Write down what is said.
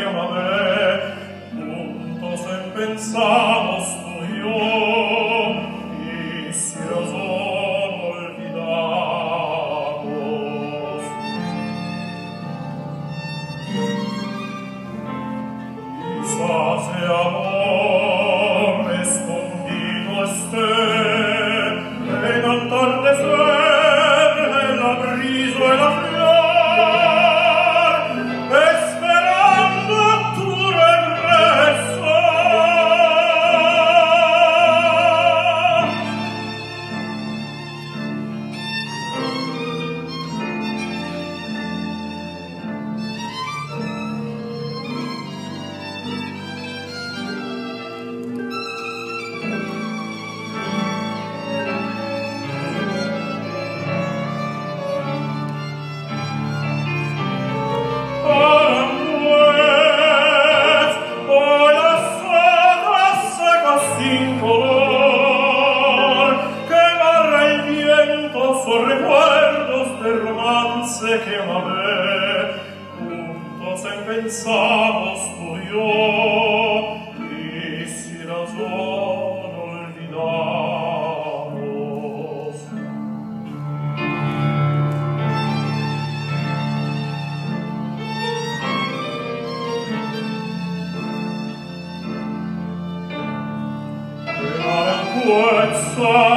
amabé, juntos empezamos tú y yo, son olvidados. Quizás de amor escondido esté en atardecer, en la brisa y la flor, esperando tu regreso. Recuerdos de romance que amé, juntos empezamos tú y yo, y sin razón olvidamos. Quedar en fuerza